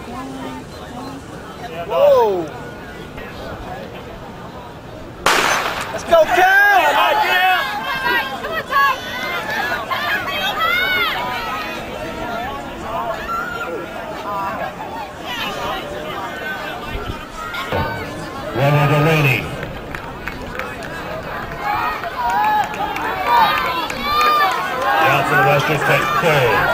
Whoa! Let's go, Cal! One Delaney. Down for the Western State Bulls.